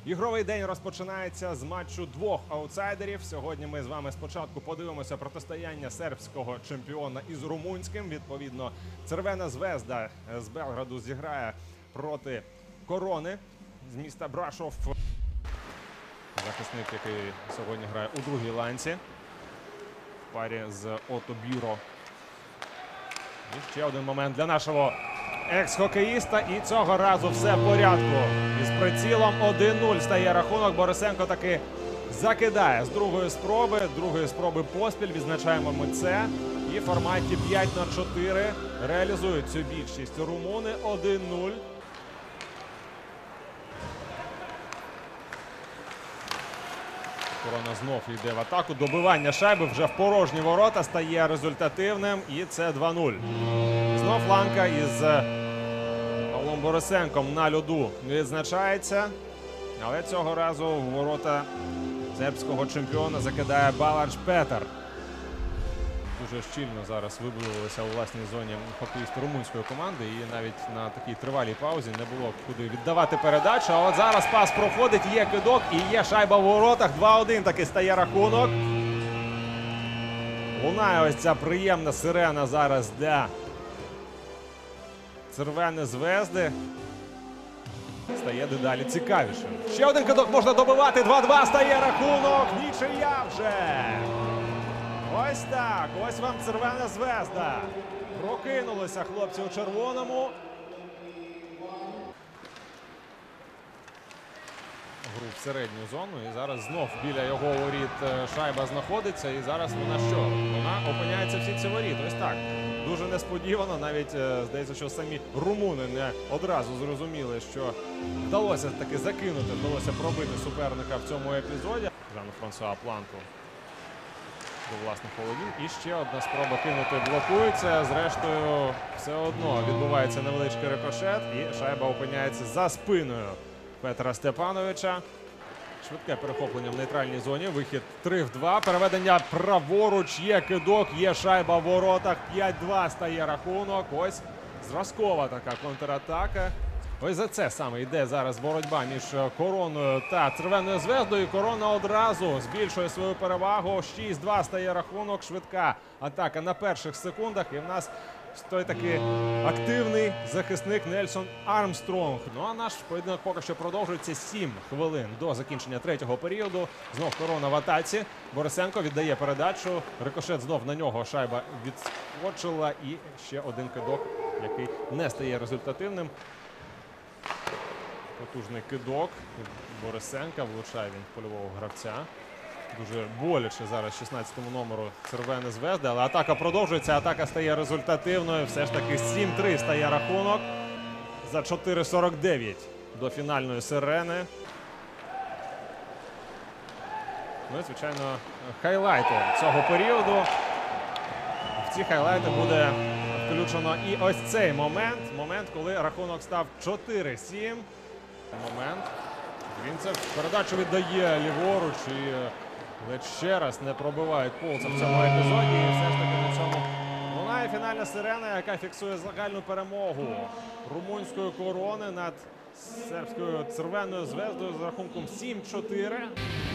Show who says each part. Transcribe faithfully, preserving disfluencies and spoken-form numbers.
Speaker 1: Ігровий день розпочинається з матчу двох аутсайдерів. Сьогодні ми з вами спочатку подивимося протистояння сербського чемпіона із румунським. Відповідно, Цервена Звезда з Белграду зіграє проти Корони з міста Брашов. Захисник, який сьогодні грає у другій ланці в парі з Ото Бюро. І ще один момент для нашого екс-хокеїста. І цього разу все в порядку. Із прицілом один нуль стає рахунок. Борисенко таки закидає з другої спроби. Другої спроби поспіль. Відзначаємо ми це. І в форматі п'ять на чотири реалізують цю більшість румуни. один нуль. Корона знов йде в атаку. Добивання шайби вже в порожні ворота стає результативним. І це два нуль. Знов ланка із Павлом Борисенком на льоду відзначається. Але цього разу в ворота сербського чемпіона закидає Балардж Петер. Дуже щільно зараз вибудувалися у власній зоні хокеїсти румунської команди. І навіть на такій тривалій паузі не було куди віддавати передачу. А от зараз пас проходить, є кидок і є шайба в воротах. два один таки стає рахунок. Лунає ось ця приємна сирена зараз для Цервени Звезди. Стає дедалі цікавіше. Ще один кидок можна добивати. два два стає рахунок. Нічия вже. Ось так. Ось вам Цервена Звезда. Прокинулися хлопці у червоному. Гру в середню зону. І зараз знов біля його воріт шайба знаходиться. І зараз вона що? Вона опиняється в сітці воріт. Ось так. Дуже несподівано. Навіть, здається, що самі румуни не одразу зрозуміли, що вдалося таки закинути, вдалося пробити суперника в цьому епізоді. Жан-Франсуа Планту до власних половин. І ще одна спроба кинути блокується. Зрештою, все одно відбувається невеличкий рикошет. І шайба опиняється за спиною Петра Степановича. Швидке перехоплення в нейтральній зоні. Вихід три в два. Переведення праворуч. Є кидок, є шайба в воротах. п'ять два стає рахунок. Ось зразкова така контратака. Ось за це саме йде зараз боротьба між Короною та Цервеною Звездою. Корона одразу збільшує свою перевагу. шість два стає рахунок. Швидка атака на перших секундах. І в нас той такий активний захисник Нельсон Армстронг. Ну а наш поєдинок поки що продовжується. сім хвилин до закінчення третього періоду. Знов Корона в атаці. Борисенко віддає передачу. Рикошет знов на нього. Шайба відскочила. І ще один кидок, який не стає результативним. Потужний кидок Борисенка. Влучає він в польового гравця. Дуже боляче зараз шістнадцятому номеру Цервени Звезди. Але атака продовжується. Атака стає результативною. Все ж таки сім три стає рахунок. За чотири сорок дев'ять до фінальної сирени. Ну і, звичайно, хайлайти цього періоду. В ці хайлайти буде включено і ось цей момент. Момент, коли рахунок став чотири сім. Момент. Грінцев передачу віддає ліворуч і ледь ще раз не пробивають Полца в цьому епізоді. І все ж таки на цьому лунає фінальна сирена, яка фіксує загальну перемогу румунської Корони над сербською Цервеною Звездою з рахунком сім чотири.